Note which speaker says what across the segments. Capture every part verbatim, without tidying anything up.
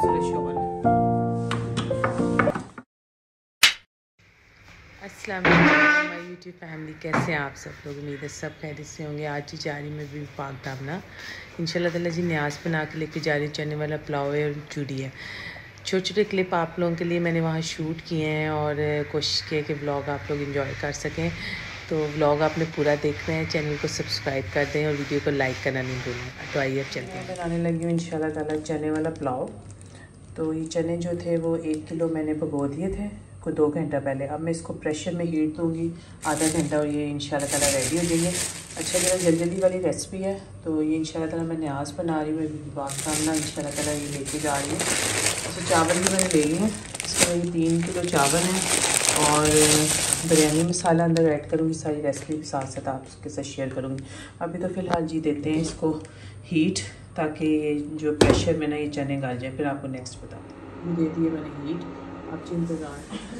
Speaker 1: खूबसूरत शॉल। अस्सलाम वालेकुम माय यूट्यूब फैमिली, कैसे हैं आप सब लोग? उम्मीद है सब खैरियत से होंगे। आज जी जा रही मैं भी पाक दामना इंशाल्लाह ताला जी न्याज बना के लेके जा रही हूँ। चने वाला पुलाव है और चूड़ी है। छोटे छोटे क्लिप आप लोगों के लिए मैंने वहाँ शूट किए हैं और कोशिश की है कि व्लॉग आप लोग इंजॉय कर सकें। तो व्लॉग आपने पूरा देख रहे हैं, चैनल को सब्सक्राइब कर दें और वीडियो को लाइक करना नहीं भूलें। तो आइए अब चलते हैं। बनाने लगी हूँ इंशाल्लाह ताला चने वाला पुलाव। तो ये चने जो थे वो एक किलो मैंने भिगो दिए थे को दो घंटा पहले। अब मैं इसको प्रेशर में हीट दूँगी आधा घंटा और ये इंशाल्लाह ताला रेडी हो जाएंगे। अच्छा मेरा जल्दी जल्दी वाली रेसिपी है। तो ये इंशाल्लाह ताला मैं न्याज बना रही हूँ, पाक दामना इंशाल्लाह ताला ये लेके जा रही हूँ। अच्छा चावल भी मैंने ले लिए हैं, इसमें ये तीन किलो चावल हैं और बिरयानी मसाला अंदर ऐड करूँगी। सारी रेसिपी के साथ साथ आपके साथ शेयर करूँगी। अभी तो फ़िलहाल जी देते हैं इसको हीट, ताकि ये जो प्रेशर में ना ये चने गल जाए, फिर आपको नेक्स्ट बताती हूँ। दे दिए मैंने हीट, अब जी इंतज़ार।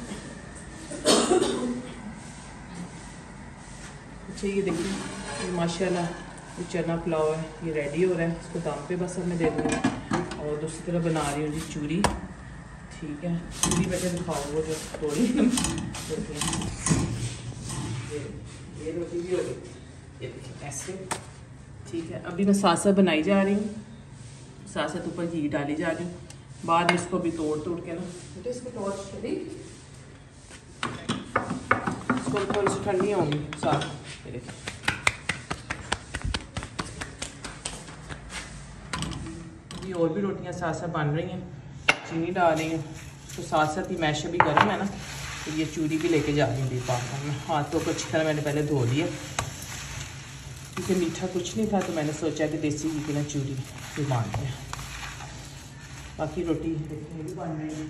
Speaker 1: अच्छा ये देखिए, ये माशाल्लाह ये चना पुलाव है, ये रेडी हो रहा है। इसको दाम पे बस अब मैं दे दूँगी। और दूसरी तरफ बना रही हूँ जी चूरी। ठीक है, चूरी वैसे दिखाओ वो जो थोड़ी ये रोटी भी हो गई, ये देखिए ऐसे। ठीक है, अभी मैं साथ साथ बनाई जा रही हूँ, साथ साथ ऊपर घी डाली जा रही हूँ। बाद में इसको भी तोड़ तोड़ के ना बेटे इसको टॉर्च चली, इसको थोड़ी सी ठंडी होंगी साथ। ये देखिए अभी और भी रोटियाँ साथ साथ बन रही हैं, चीनी डाल रही हूँ। तो साथ साथ ही मैश भी गर्म है ना, तो ये चूरी भी लेके जा रही हूँ पाक में। हाथों को अच्छी तरह मैंने पहले धो लिया, क्योंकि मीठा कुछ नहीं था तो मैंने सोचा कि देसी घी की ना चूरी भी मानते हैं। बाकी रोटी देखिए भी बन रही है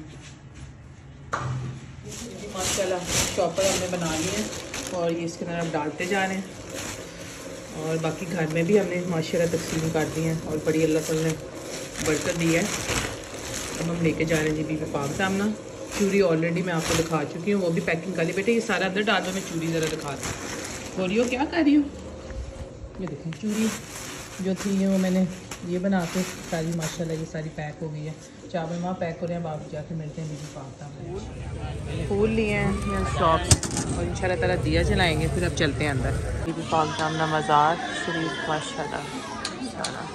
Speaker 1: माशाल्लाह। चॉपर हमने बना लिए हैं और ये इसके अंदर अब डालते जा रहे हैं। और बाकी घर में भी हमने माशाल्लाह तकसीम कर दी हैं और बड़ी अल्लाह ताला ने बरकत दी है। अब हम लेके जा रहे हैं जी बीबी पाक दामना। चूरी ऑलरेडी मैं आपको दिखा चुकी हूँ, वो भी पैकिंग कर ली। बेटे ये सारा अंदर डाल दो, मैं चूरी ज़रा दिखा दूँ। बोलियो क्या कर रही हूँ? ये देखें चूरी जो थी वो मैंने ये बना के सारी माशाल्लाह ये सारी पैक हो गई है। चावल वहाँ पैक हो रहे हैं, बाबू जाके मिलते हैं बीबी पाक दामना। फूल लिए हैं शॉप और इंशाल्लाह ताला दिया जलाएंगे, फिर अब चलते हैं अंदर। बीबी पाक दामना मज़ार शरीफ माशाल्लाह सारा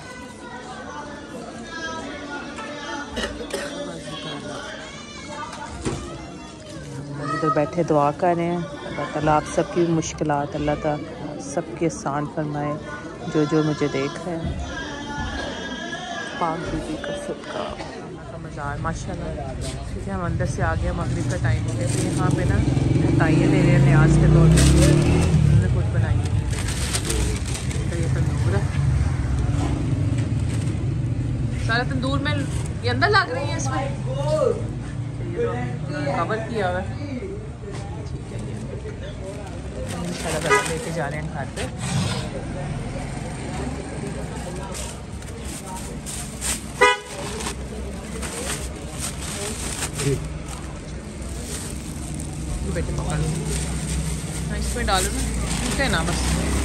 Speaker 1: इधर बैठे दुआ कर रहे हैं। अल्लाह ताला आप सबकी मुश्किलात अल्लाह ताला सबके आसान फरमाए, जो जो मुझे देख रहे हैं। पाक बीबी का सदका का मज़ार माशाल्लाह। ठीक है, हम अंदर से आ गए, मगरिब का टाइम हो गया। तो यहाँ पे ना ताइयाँ ले रहे हैं न्याज के तौर पर, उन्होंने कुछ बनाई है। तो ये तंदूर है, सारा तंदूर में ये अंदर लग रही है, इसमें कवर किया हुआ है। लेके जा रहे हैं घर पे। बेटे पकड़ लो, इसमें डालो ना, ठीक है ना बस।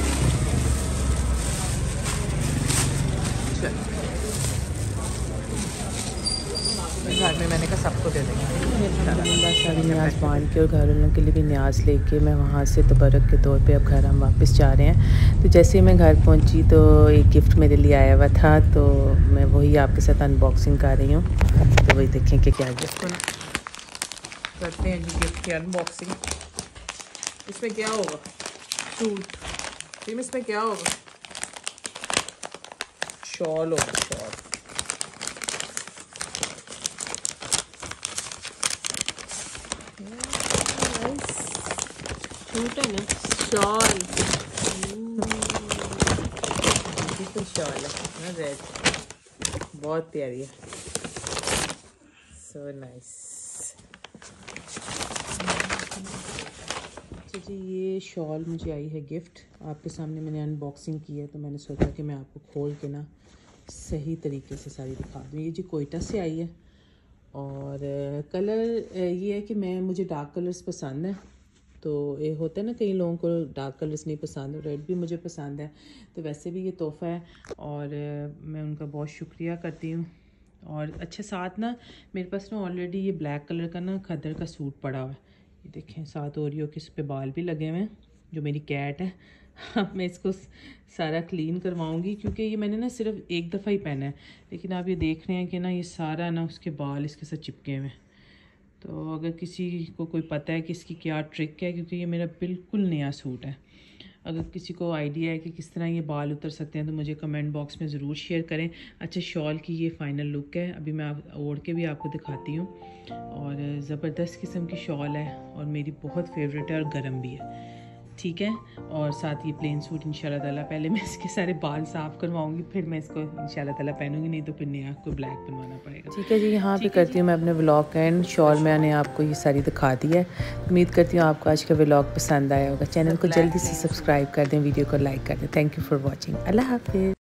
Speaker 1: घर में मैंने कहा सबको दे देंगे। सारी न्याज मान के और घर वालों के लिए भी न्याज लेके मैं वहाँ से तबरक के तौर पे अब घर हम वापस जा रहे हैं। तो जैसे ही मैं घर पहुँची तो एक गिफ्ट मेरे लिए आया हुआ था, तो मैं वही आपके साथ अनबॉक्सिंग कर रही हूँ। तो वही देखें कि क्या गिफ्ट करते हैं जी। गिफ्ट की अनबॉक्सिंग, इसमें क्या होगा? सूट, इसमें क्या होगा? शॉल होगा, शॉल। सूट है ना, शॉल। तो शॉल है रेड, बहुत प्यारी है, सो नाइस। अच्छा जी, ये शॉल मुझे आई है गिफ्ट। आपके सामने मैंने अनबॉक्सिंग की है, तो मैंने सोचा कि मैं आपको खोल के ना सही तरीके से सारी दिखा दूँ। ये जी कोयटा से आई है और कलर ये है कि मैं मुझे डार्क कलर्स पसंद है। तो ये होता है ना, कई लोगों को डार्क कलर्स नहीं पसंद, रेड भी मुझे पसंद है। तो वैसे भी ये तोहफ़ा है और मैं उनका बहुत शुक्रिया करती हूँ। और अच्छा साथ ना मेरे पास ना ऑलरेडी ये ब्लैक कलर का ना खद्दर का सूट पड़ा हुआ है, ये देखें, साथ ओरियो के इस पे बाल भी लगे हुए हैं, जो मेरी कैट है। अब मैं इसको सारा क्लीन करवाऊंगी क्योंकि ये मैंने ना सिर्फ एक दफ़ा ही पहना है, लेकिन आप ये देख रहे हैं कि ना ये सारा ना उसके बाल इसके साथ चिपके हुए हैं। तो अगर किसी को कोई पता है कि इसकी क्या ट्रिक है, क्योंकि ये मेरा बिल्कुल नया सूट है, अगर किसी को आइडिया है कि किस तरह ये बाल उतर सकते हैं तो मुझे कमेंट बॉक्स में ज़रूर शेयर करें। अच्छा, शॉल की ये फ़ाइनल लुक है, अभी मैं आप ओढ़ के भी आपको दिखाती हूँ। और ज़बरदस्त किस्म की शॉल है और मेरी बहुत फेवरेट है और गर्म भी है, ठीक है। और साथ ये प्लेन सूट इंशाल्लाह ताला, पहले मैं इसके सारे बाल साफ़ करवाऊंगी, फिर मैं इसको इंशाल्लाह ताला पहनूंगी, नहीं तो फिर नया को ब्लैक बनवाना पड़ेगा, ठीक है जी। यहाँ पे करती हूँ मैं अपने व्लॉग का एंड। शॉल मैंने आपको ये सारी दिखा दी है। उम्मीद करती हूँ आपको आज का व्लॉग पसंद आया होगा। चैनल को जल्दी से सब्सक्राइब कर दें, वीडियो को लाइक कर दें। Thank you for watching. अल्लाह हाफिज़।